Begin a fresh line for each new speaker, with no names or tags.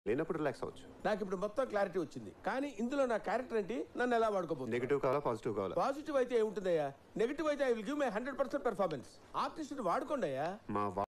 లేనప్పుడు రిలాక్స్ అవ్వచ్చు.
నాకు ఇప్పుడు మొత్తం క్లారిటీ వచ్చింది. కానీ ఇందులో నా క్యారెక్టర్ ఏంటి, నన్ను ఎలా వాడుకోబోతుంది?
నెగిటివ్ కావాలా పాజిటివ్ కావాలా?
పాజిటివ్ అయితే ఏముంటుందయ్యా, నెగిటివ్ అయితే I will give my 100% performance. Artist వాడుకోండి అయ్యా.
మా